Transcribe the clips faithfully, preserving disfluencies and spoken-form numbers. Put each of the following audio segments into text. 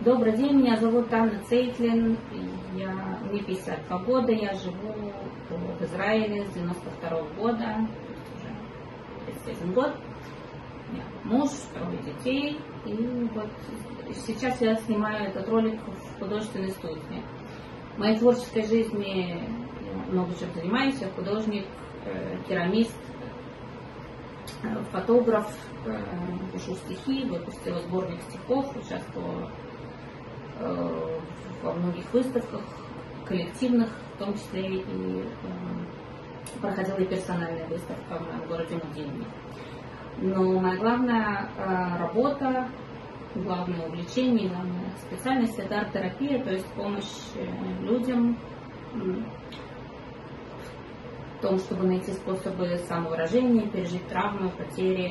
Добрый день, меня зовут Анна Цейтлин, я, мне пятьдесят два года, я живу в Израиле с девяносто второго года, уже тридцать один год. У меня муж, трое детей, и вот сейчас я снимаю этот ролик в художественной студии. В моей творческой жизни я много чем занимаюсь, я художник, керамист, фотограф, пишу стихи, выпустила сборник стихов, участвовала во многих выставках, коллективных, в том числе и проходила и персональная выставка в моем городе Мудинне. Но моя главная работа, главное увлечение, главная специальность — это арт-терапия, то есть помощь людям в том, чтобы найти способы самовыражения, пережить травмы, потери,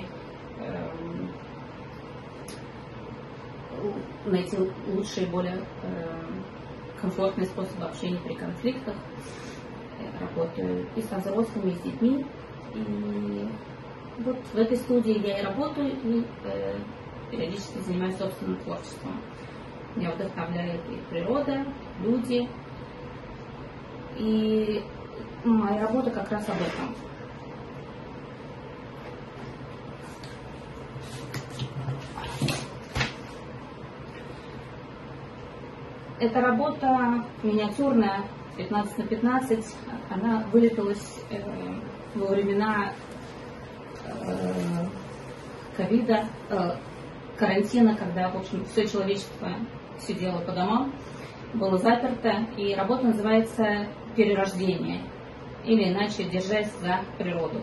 найти лучшие, более комфортные способы общения при конфликтах. Я работаю и со взрослыми, и с детьми. И вот в этой студии я и работаю, и э, периодически занимаюсь собственным творчеством. Меня вдохновляет и природа, люди. И моя работа как раз об этом. Эта работа миниатюрная, пятнадцать на пятнадцать, она вылепилась э, во времена ковида, э, э, карантина, когда, в общем, все человечество сидело по домам, было заперто, и работа называется «Перерождение», или иначе «Держась за природу».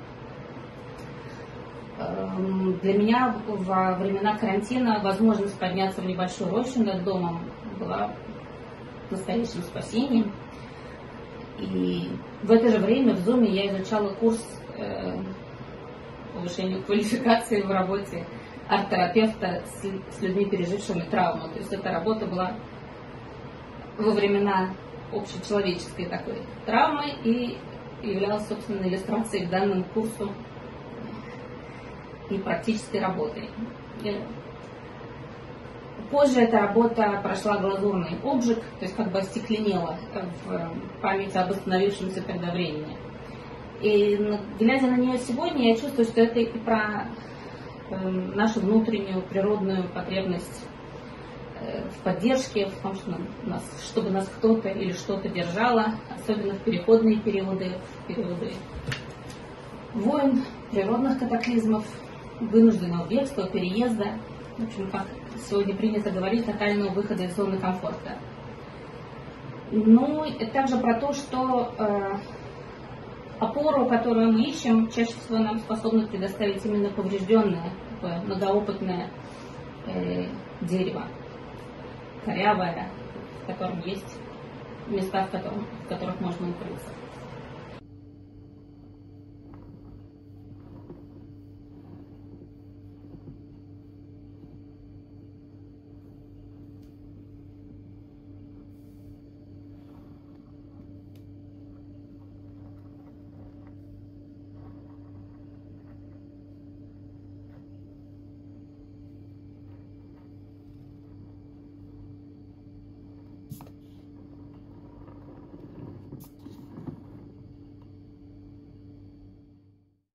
Для меня во времена карантина возможность подняться в небольшую рощу над домом была настоящим спасением. И в это же время в Зуме я изучала курс э, повышения квалификации в работе арт-терапевта с, с людьми, пережившими травму. То есть эта работа была во времена общечеловеческой такой травмы и являлась, собственно, иллюстрацией к данному курсу и практической работой. Позже эта работа прошла глазурный обжиг, то есть как бы остекленела в памяти об остановившемся тогда времени. И глядя на нее сегодня, я чувствую, что это и про нашу внутреннюю природную потребность в поддержке, в том, что нас, чтобы нас кто-то или что-то держало, особенно в переходные периоды, в периоды войн, природных катаклизмов, вынужденного бегства, переезда. В общем, как сегодня принято говорить, тотального выхода из зоны комфорта. Ну, и также про то, что э, опору, которую мы ищем, чаще всего нам способны предоставить именно поврежденное, такое многоопытное э, дерево, корявое, в котором есть места, в, котором, в которых можно укрыться.